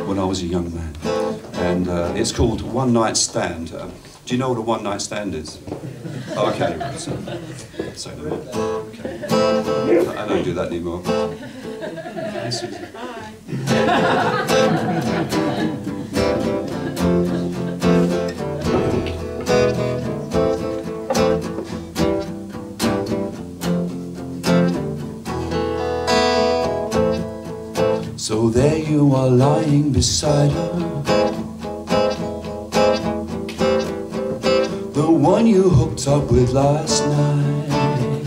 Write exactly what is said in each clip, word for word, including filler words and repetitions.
when I was a young man. And uh, it's called One Night Stand. Uh, do you know what a one night stand is? Oh, okay, so, so no more. Okay. I don't do that anymore. Hi, Susie. So there you are lying beside her, the one you hooked up with last night.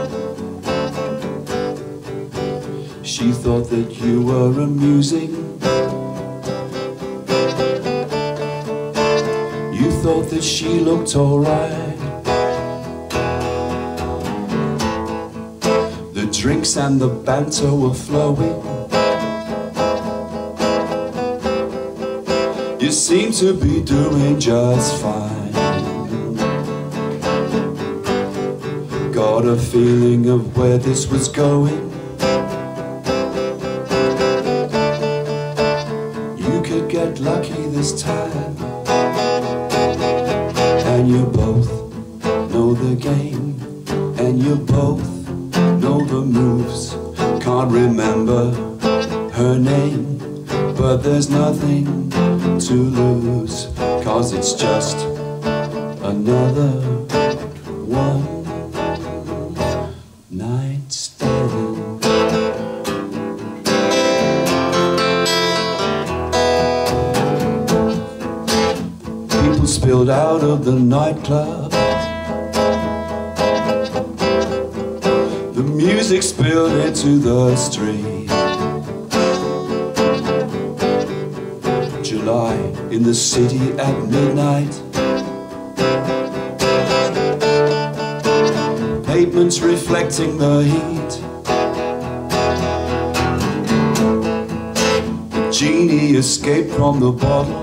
She thought that you were amusing. You thought that she looked alright. The drinks and the banter were flowing. You seem to be doing just fine. Got a feeling of where this was going. You could get lucky this time. And you both know the game. And you both know the moves. Can't remember her name, but there's nothing to lose, 'cause it's just another one night stand. People spilled out of the nightclub. The music spilled into the street. July in the city at midnight. Pavements reflecting the heat. The genie escaped from the bottle.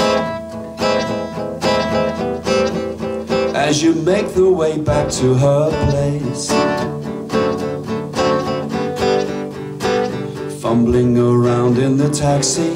As you make the way back to her place, fumbling around in the taxi,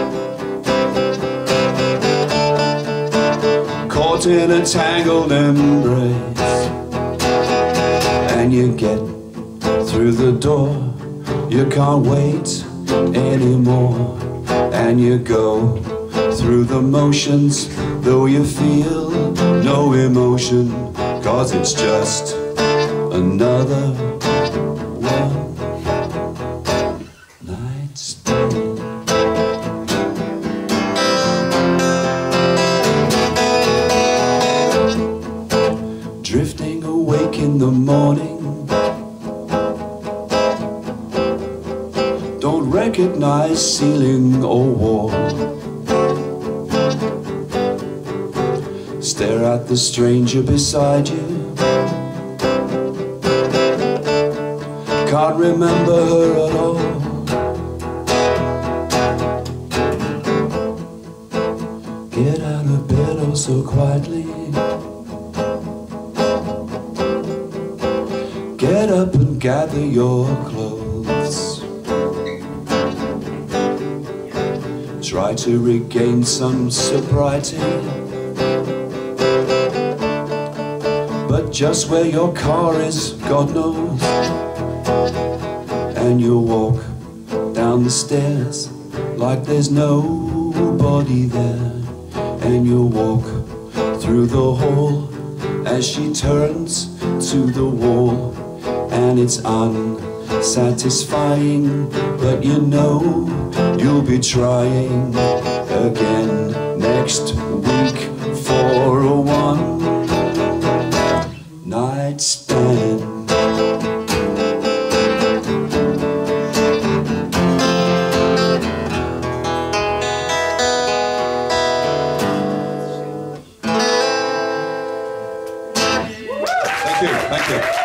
caught in a tangled embrace. And you get through the door, you can't wait anymore. And you go through the motions, though you feel no emotion, 'cause it's just another one night stand. Drifting awake in the morning, don't recognize ceiling or wall. Stare at the stranger beside you, can't remember her at all. Get out of bed oh so quietly. Get up and gather your clothes. Try to regain some sobriety. But just where your car is, God knows. And you walk down the stairs like there's nobody there. And you walk through the hall as she turns to the wall. And it's unsatisfying, but you know you'll be trying again next week for a one night stand. Thank you, thank you.